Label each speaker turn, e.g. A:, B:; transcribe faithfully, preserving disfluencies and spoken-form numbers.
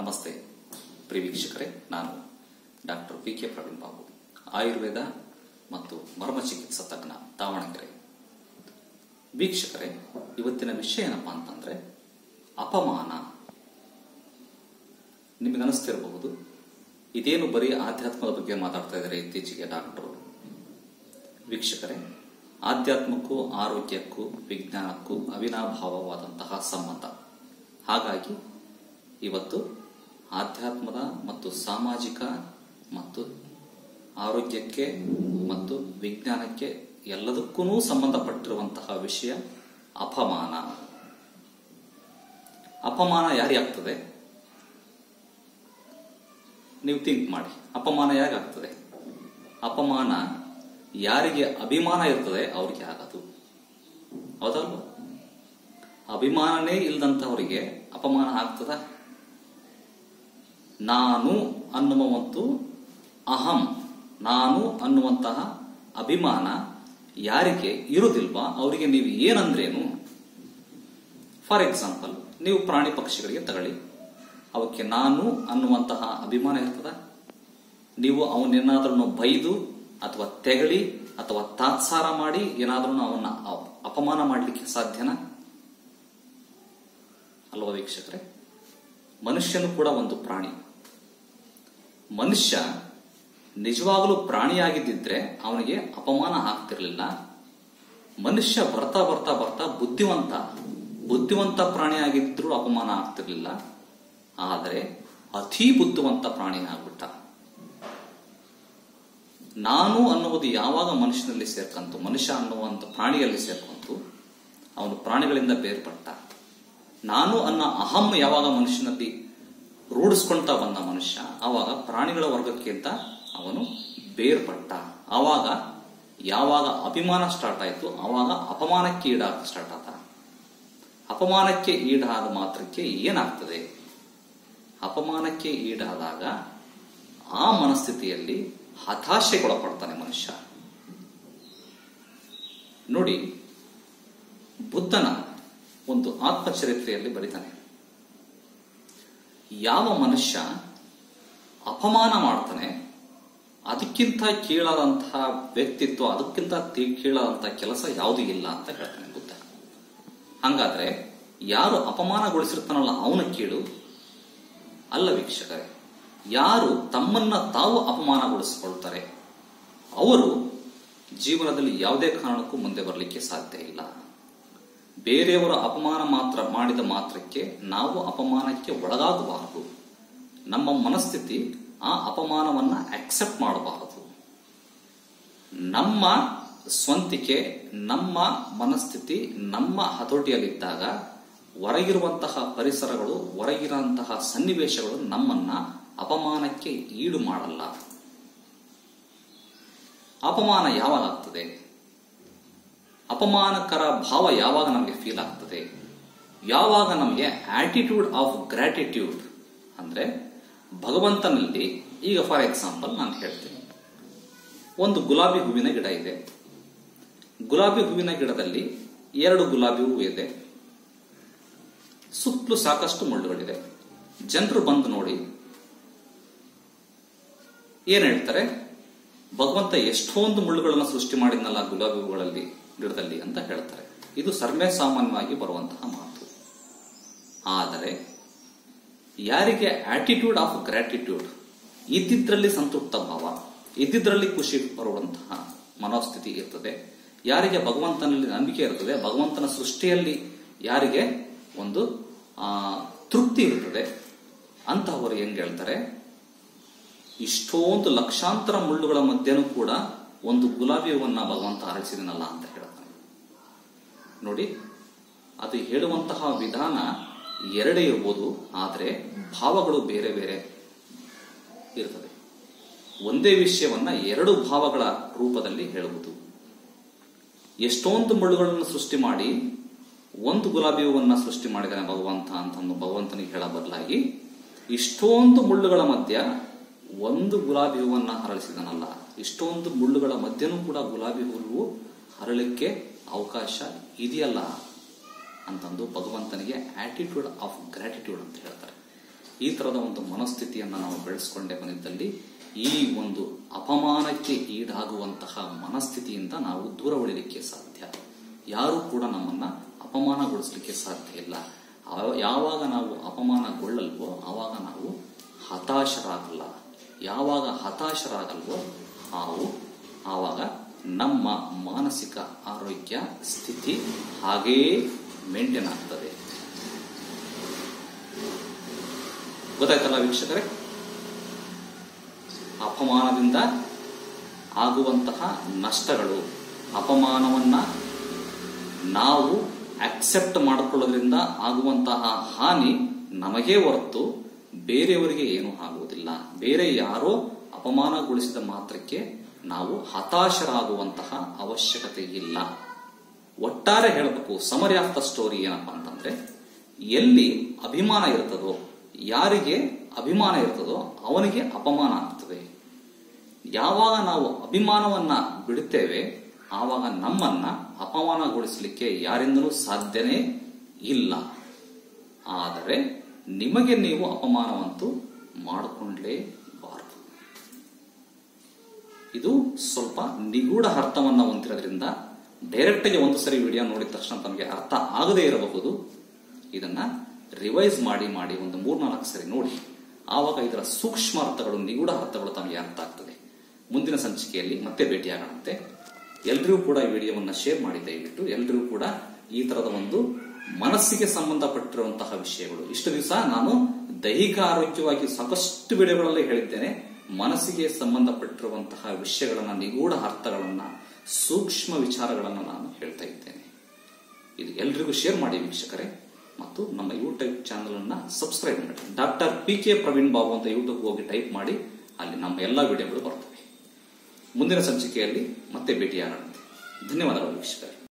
A: ನಮಸ್ತೆ ಪ್ರಿಯ ವೀಕ್ಷಕರೇ, ನಾನು doctor P K Praveen Babu, Ayurveda ಮತ್ತು ಮರ್ಮ ಚಿಕಿತ್ಸಾ ತಜ್ಞ, ದಾವಣಗೆರೆ. ವೀಕ್ಷಕರೇ, ಇವತ್ತಿನ ವಿಷಯ ಏನಪ್ಪಾ ಅಂತಂದ್ರೆ ಅಪಮಾನ. ನಿಮಗನಿಸ್ತಿರಬಹುದು, ಇದೇನು ಬರೀ ಆಧ್ಯಾತ್ಮದ ಬಗ್ಗೆ ಮಾತಾಡ್ತಾ ಇದ್ದಾರೆ ಇತ್ತೀಚೆಗೆ ಡಾಕ್ಟರು. ವೀಕ್ಷಕರೇ, ಆಧ್ಯಾತ್ಮಕ್ಕೂ ಆರೋಗ್ಯಕ್ಕೂ ವಿಜ್ಞಾನಕ್ಕೂ ಅವಿನಾಭಾವವಾದಂತಹ ಸಂಬಂಧ. ಹಾಗಾಗಿ ಇವತ್ತು ಆಧ್ಯಾತ್ಮದ ಮತ್ತು ಸಾಮಾಜಿಕ ಮತ್ತು ಆರೋಗ್ಯಕ್ಕೆ ಮತ್ತು ವಿಜ್ಞಾನಕ್ಕೆ ಎಲ್ಲದಕ್ಕೂ ಸಂಬಂಧಪಟ್ಟಿರುವಂತಹ ವಿಷಯ ಅಪಮಾನ. ಅಪಮಾನ ಯಾರಿಗಾಗ್ತದೆ? ನೀವು ಥಿಂಕ್ ಮಾಡಿ. ಅಪಮಾನ ಯಾರಿಗಾಗ್ತದೆ? ಅಪಮಾನ ಯಾರಿಗೆ ಅಭಿಮಾನ ಇರ್ತದೆ ಅವ್ರಿಗೆ ಆಗದು, ಹೌದಲ್ವ? ಅಭಿಮಾನನೇ ಇಲ್ದಂತವರಿಗೆ ಅಪಮಾನ ಆಗ್ತದ? ನಾನು ಅನ್ನುವ ಒಂದು ಅಹಂ, ನಾನು ಅನ್ನುವಂತಹ ಅಭಿಮಾನ ಯಾರಿಗೆ ಇರುವುದಿಲ್ವಾ ಅವರಿಗೆ ನೀವು ಏನಂದ್ರೇನು? ಫಾರ್ ಎಕ್ಸಾಂಪಲ್, ನೀವು ಪ್ರಾಣಿ ಪಕ್ಷಿಗಳಿಗೆ ತಗೊಳ್ಳಿ, ಅವಕ್ಕೆ ನಾನು ಅನ್ನುವಂತಹ ಅಭಿಮಾನ ಇರ್ತದ? ನೀವು ಅವನ್ನೇನಾದ್ರೂ ಬೈದು ಅಥವಾ ತೆಗಳಿ ಅಥವಾ ತಾತ್ಸಾರ ಮಾಡಿ ಏನಾದ್ರೂ ಅವನ್ನ ಅಪಮಾನ ಮಾಡಲಿಕ್ಕೆ ಸಾಧ್ಯನಾ? ಅಲ್ವಾ ವೀಕ್ಷಕರೇ? ಮನುಷ್ಯನು ಕೂಡ ಒಂದು ಪ್ರಾಣಿ. ಮನುಷ್ಯ ನಿಜವಾಗಲೂ ಪ್ರಾಣಿಯಾಗಿದ್ದಿದ್ರೆ ಅವನಿಗೆ ಅಪಮಾನ ಆಗ್ತಿರ್ಲಿಲ್ಲ. ಮನುಷ್ಯ ಬರ್ತಾ ಬರ್ತಾ ಬರ್ತಾ ಬುದ್ಧಿವಂತ ಬುದ್ಧಿವಂತ ಪ್ರಾಣಿಯಾಗಿದ್ರೂ ಅಪಮಾನ ಆಗ್ತಿರ್ಲಿಲ್ಲ. ಆದರೆ ಅತಿ ಬುದ್ಧಿವಂತ ಪ್ರಾಣಿ ಆಗ್ಬಿಟ್ಟ. ನಾನು ಅನ್ನುವುದು ಯಾವಾಗ ಮನುಷ್ಯನಲ್ಲಿ ಸೇರ್ಕಂತು, ಮನುಷ್ಯ ಅನ್ನುವಂಥ ಪ್ರಾಣಿಯಲ್ಲಿ ಸೇರ್ಕಂತು, ಅವನು ಪ್ರಾಣಿಗಳಿಂದ ಬೇರ್ಪಟ್ಟ. ನಾನು ಅನ್ನೋ ಅಹಂ ಯಾವಾಗ ಮನುಷ್ಯನಲ್ಲಿ ರೂಢಿಸ್ಕೊಳ್ತಾ ಬಂದ ಮನುಷ್ಯ, ಆವಾಗ ಪ್ರಾಣಿಗಳ ವರ್ಗಕ್ಕಿಂತ ಅವನು ಬೇರ್ಪಟ್ಟ. ಆವಾಗ ಯಾವಾಗ ಅಭಿಮಾನ ಸ್ಟಾರ್ಟ್ ಆಯಿತು, ಆವಾಗ ಅಪಮಾನಕ್ಕೆ ಈಡಾಗ ಸ್ಟಾರ್ಟ್ ಆದ. ಅಪಮಾನಕ್ಕೆ ಈಡಾದ ಮಾತ್ರಕ್ಕೆ ಏನಾಗ್ತದೆ? ಅಪಮಾನಕ್ಕೆ ಈಡಾದಾಗ ಆ ಮನಸ್ಥಿತಿಯಲ್ಲಿ ಹತಾಶೆಗೊಳಪಡ್ತಾನೆ ಮನುಷ್ಯ. ನೋಡಿ, ಬುದ್ಧನ ಒಂದು ಆತ್ಮಚರಿತ್ರೆಯಲ್ಲಿ ಬರೀತಾನೆ, ಯಾವ ಮನುಷ್ಯ ಅಪಮಾನ ಮಾಡ್ತಾನೆ ಅದಕ್ಕಿಂತ ಕೀಳಾದಂತಹ ವ್ಯಕ್ತಿತ್ವ, ಅದಕ್ಕಿಂತ ಕೀಳಾದಂತಹ ಕೆಲಸ ಯಾವುದೂ ಇಲ್ಲ ಅಂತ ಹೇಳ್ತಾನೆ ಬುದ್ಧ. ಹಂಗಾದ್ರೆ ಯಾರು ಅಪಮಾನಗೊಳಿಸಿರ್ತಾನಲ್ಲ ಅವನ ಕೀಳು ಅಲ್ಲ ವೀಕ್ಷಕರೇ. ಯಾರು ತಮ್ಮನ್ನ ತಾವು ಅಪಮಾನಗೊಳಿಸಿಕೊಳ್ತಾರೆ ಅವರು ಜೀವನದಲ್ಲಿ ಯಾವುದೇ ಕಾರಣಕ್ಕೂ ಮುಂದೆ ಬರಲಿಕ್ಕೆ ಸಾಧ್ಯ ಇಲ್ಲ. ಬೇರೆಯವರ ಅಪಮಾನ ಮಾತ್ರ ಮಾಡಿದ ಮಾತ್ರಕ್ಕೆ ನಾವು ಅಪಮಾನಕ್ಕೆ ಒಳಗಾಗಬಾರದು. ನಮ್ಮ ಮನಸ್ಥಿತಿ ಆ ಅಪಮಾನವನ್ನ ಅಕ್ಸೆಪ್ಟ್ ಮಾಡಬಾರದು. ನಮ್ಮ ಸ್ವಂತಿಕೆ, ನಮ್ಮ ಮನಸ್ಥಿತಿ ನಮ್ಮ ಹತೋಟಿಯಲ್ಲಿದ್ದಾಗ ಹೊರಗಿರುವಂತಹ ಪರಿಸರಗಳು, ಹೊರಗಿರುವಂತಹ ಸನ್ನಿವೇಶಗಳು ನಮ್ಮನ್ನ ಅಪಮಾನಕ್ಕೆ ಈಡು ಮಾಡಲ್ಲ. ಅಪಮಾನ ಯಾವಾಗ ಆಗ್ತದೆ? ಅಪಮಾನಕರ ಭಾವ ಯಾವಾಗ ನಮಗೆ ಫೀಲ್ ಆಗ್ತದೆ? ಯಾವಾಗ ನಮಗೆ ಆಟಿಟ್ಯೂಡ್ ಆಫ್ ಗ್ರಾಟಿಟ್ಯೂಡ್ ಅಂದ್ರೆ ಭಗವಂತನಲ್ಲಿ, ಈಗ ಫಾರ್ ಎಕ್ಸಾಂಪಲ್ ನಾನು ಹೇಳ್ತೀನಿ, ಒಂದು ಗುಲಾಬಿ ಹೂವಿನ ಗಿಡ ಇದೆ. ಗುಲಾಬಿ ಹೂವಿನ ಗಿಡದಲ್ಲಿ ಎರಡು ಗುಲಾಬಿ ಹೂವು ಇದೆ, ಸುತ್ತಲೂ ಸಾಕಷ್ಟು ಮುಳ್ಳುಗಳಿದೆ. ಜನರು ಬಂದು ನೋಡಿ ಏನ್ ಹೇಳ್ತಾರೆ? ಭಗವಂತ ಎಷ್ಟೊಂದು ಮುಳ್ಳುಗಳನ್ನು ಸೃಷ್ಟಿ ಮಾಡಿದ್ನಲ್ಲ ಗುಲಾಬಿ ಹೂಗಳಲ್ಲಿ, ಗಿಡದಲ್ಲಿ ಅಂತ ಹೇಳ್ತಾರೆ. ಇದು ಸರ್ವೇ ಸಾಮಾನ್ಯವಾಗಿ ಬರುವಂತಹ ಮಾತು. ಆದರೆ ಯಾರಿಗೆ ಆಟಿಟ್ಯೂಡ್ ಆಫ್ ಗ್ರಾಟಿಟ್ಯೂಡ್, ಇದ್ದಿದ್ರಲ್ಲಿ ಸಂತೃಪ್ತ ಭಾವ, ಇದ್ದಿದ್ರಲ್ಲಿ ಖುಷಿ ಬರುವಂತಹ ಮನೋಸ್ಥಿತಿ ಇರ್ತದೆ, ಯಾರಿಗೆ ಭಗವಂತನಲ್ಲಿ ನಂಬಿಕೆ ಇರ್ತದೆ, ಭಗವಂತನ ಸೃಷ್ಟಿಯಲ್ಲಿ ಯಾರಿಗೆ ಒಂದು ಆ ತೃಪ್ತಿ ಇರ್ತದೆ, ಅಂತಹವರು ಹೆಂಗ್ ಹೇಳ್ತಾರೆ? ಇಷ್ಟೊಂದು ಲಕ್ಷಾಂತರ ಮುಳ್ಳುಗಳ ಮಧ್ಯನೂ ಕೂಡ ಒಂದು ಗುಲಾಬಿ ಹೂವನ್ನ ಭಗವಂತ ಅರಳಿಸಿದನಲ್ಲ ಅಂತ ಹೇಳ್ತಾನೆ. ನೋಡಿ, ಅದು ಹೇಳುವಂತಹ ವಿಧಾನ ಎರಡೇ ಇರ್ಬೋದು, ಆದರೆ ಭಾವಗಳು ಬೇರೆ ಬೇರೆ ಇರ್ತದೆ. ಒಂದೇ ವಿಷಯವನ್ನ ಎರಡು ಭಾವಗಳ ರೂಪದಲ್ಲಿ ಹೇಳುವುದು. ಎಷ್ಟೊಂದು ಮುಳ್ಳುಗಳನ್ನು ಸೃಷ್ಟಿ ಮಾಡಿ ಒಂದು ಗುಲಾಬಿ ಹೂವನ್ನ ಸೃಷ್ಟಿ ಮಾಡಿದಾನೆ ಭಗವಂತ ಅಂತಂದು ಭಗವಂತನಿಗೆ ಹೇಳ ಬದಲಾಗಿ, ಇಷ್ಟೊಂದು ಮುಳ್ಳುಗಳ ಮಧ್ಯ ಒಂದು ಗುಲಾಬಿ ಹೂವನ್ನ ಹರಳಿಸಿದನಲ್ಲ, ಇಷ್ಟೊಂದು ಮುಳ್ಳುಗಳ ಮಧ್ಯನೂ ಕೂಡ ಗುಲಾಬಿ ಹೂವು ಹರಳಲಿಕ್ಕೆ ಅವಕಾಶ ಇದೆಯಲ್ಲ ಅಂತಂದು ಭಗವಂತನಿಗೆ ಆಟಿಟ್ಯೂಡ್ ಆಫ್ ಗ್ರಾಟಿಟ್ಯೂಡ್ ಅಂತ ಹೇಳ್ತಾರೆ. ಈ ತರದ ಒಂದು ಮನಸ್ಥಿತಿಯನ್ನು ನಾವು ಬೆಳೆಸ್ಕೊಂಡೇ ಬಂದಿದ್ದಲ್ಲಿ ಈ ಒಂದು ಅಪಮಾನಕ್ಕೆ ಈಡಾಗುವಂತಹ ಮನಸ್ಥಿತಿಯಿಂದ ನಾವು ದೂರ ಉಳಿಲಿಕ್ಕೆ ಸಾಧ್ಯ. ಯಾರು ಕೂಡ ನಮ್ಮನ್ನ ಅಪಮಾನಗೊಳಿಸಲಿಕ್ಕೆ ಸಾಧ್ಯ ಇಲ್ಲ. ಯಾವಾಗ ನಾವು ಅಪಮಾನಗೊಳ್ಳಲ್ವೋ ಆವಾಗ ನಾವು ಹತಾಶರಾಗಲ್ಲ. ಯಾವಾಗ ಹತಾಶರಾಗಲ್ವೋ ನಾವು ಆವಾಗ ನಮ್ಮ ಮಾನಸಿಕ ಆರೋಗ್ಯ ಸ್ಥಿತಿ ಹಾಗೇ ಮೇಂಟೈನ್ ಆಗ್ತದೆ. ಗೊತ್ತಾಯ್ತಲ್ಲ ವೀಕ್ಷಕರೇ? ಅಪಮಾನದಿಂದ ಆಗುವಂತಹ ನಷ್ಟಗಳು, ಅಪಮಾನವನ್ನ ನಾವು ಅಕ್ಸೆಪ್ಟ್ ಮಾಡಿಕೊಳ್ಳೋದ್ರಿಂದ ಆಗುವಂತಹ ಹಾನಿ ನಮಗೇ ಹೊರತು ಬೇರೆಯವರಿಗೆ ಏನೂ ಆಗುವುದಿಲ್ಲ. ಬೇರೆ ಯಾರೋ ಅಪಮಾನಗೊಳಿಸಿದ ಮಾತ್ರಕ್ಕೆ ನಾವು ಹತಾಶರಾಗುವಂತಹ ಅವಶ್ಯಕತೆ ಇಲ್ಲ. ಒಟ್ಟಾರೆ ಹೇಳಬೇಕು, ಸಮರಿ ಆಫ್ ದ ಸ್ಟೋರಿ ಏನಪ್ಪಾ ಅಂತಂದ್ರೆ, ಎಲ್ಲಿ ಅಭಿಮಾನ ಇರ್ತದೋ, ಯಾರಿಗೆ ಅಭಿಮಾನ ಇರ್ತದೋ ಅವನಿಗೆ ಅಪಮಾನ ಆಗ್ತದೆ. ಯಾವಾಗ ನಾವು ಅಭಿಮಾನವನ್ನ ಬಿಡುತ್ತೇವೆ ಆವಾಗ ನಮ್ಮನ್ನ ಅಪಮಾನಗೊಳಿಸಲಿಕ್ಕೆ ಯಾರಿಂದಲೂ ಸಾಧ್ಯನೇ ಇಲ್ಲ. ಆದರೆ ನಿಮಗೆ ನೀವು ಅಪಮಾನವಂತೂ ಮಾಡಿಕೊಳ್ಳಲೇಬಾರದು. ಇದು ಸ್ವಲ್ಪ ನಿಗೂಢ ಅರ್ಥವನ್ನ ಹೊಂದಿರೋದ್ರಿಂದ ಡೈರೆಕ್ಟ್ ಆಗಿ ಒಂದು ಸರಿ ವಿಡಿಯೋ ನೋಡಿದ ತಕ್ಷಣ ತಮಗೆ ಅರ್ಥ ಆಗದೇ ಇರಬಹುದು. ಇದನ್ನ ರಿವೈಸ್ ಮಾಡಿ ಮಾಡಿ ಒಂದು ಮೂರ್ನಾಲ್ಕು ಸರಿ ನೋಡಿ, ಆವಾಗ ಇದರ ಸೂಕ್ಷ್ಮ ಅರ್ಥಗಳು, ನಿಗೂಢ ಅರ್ಥಗಳು ತಮಗೆ ಅರ್ಥ ಆಗ್ತದೆ. ಮುಂದಿನ ಸಂಚಿಕೆಯಲ್ಲಿ ಮತ್ತೆ ಭೇಟಿಯಾಗೋಣಂತೆ. ಎಲ್ರಿಗೂ ಕೂಡ ಈ ವಿಡಿಯೋವನ್ನ ಶೇರ್ ಮಾಡಿ ದಯವಿಟ್ಟು. ಎಲ್ರಿಗೂ ಕೂಡ ಈ ತರದ ಒಂದು ಮನಸ್ಸಿಗೆ ಸಂಬಂಧಪಟ್ಟಿರುವಂತಹ ವಿಷಯಗಳು, ಇಷ್ಟು ದಿವಸ ನಾನು ದೈಹಿಕ ಆರೋಗ್ಯವಾಗಿ ಸಾಕಷ್ಟು ವಿಡಿಯೋಗಳಲ್ಲಿ ಹೇಳಿದ್ದೇನೆ. ಮನಸ್ಸಿಗೆ ಸಂಬಂಧಪಟ್ಟಿರುವಂತಹ ವಿಷಯಗಳನ್ನ, ನಿಗೂಢ ಅರ್ಥಗಳನ್ನ, ಸೂಕ್ಷ್ಮ ವಿಚಾರಗಳನ್ನ ನಾನು ಹೇಳ್ತಾ ಇದ್ದೇನೆ. ಇದು ಎಲ್ರಿಗೂ ಶೇರ್ ಮಾಡಿ ವೀಕ್ಷಕರೇ. ಮತ್ತು ನಮ್ಮ ಯೂಟ್ಯೂಬ್ ಚಾನಲ್ ಅನ್ನ ಸಬ್ಸ್ಕ್ರೈಬ್ ಮಾಡಿ. Doctor P K Praveen Babu ಅಂತ ಯೂಟ್ಯೂಬ್ ಹೋಗಿ ಟೈಪ್ ಮಾಡಿ, ಅಲ್ಲಿ ನಮ್ಮ ಎಲ್ಲಾ ವಿಡಿಯೋಗಳು ಬರ್ತವೆ. ಮುಂದಿನ ಸಂಚಿಕೆಯಲ್ಲಿ ಮತ್ತೆ ಭೇಟಿಯಾಗೋಣ. ಧನ್ಯವಾದಗಳು ವೀಕ್ಷಕರೇ.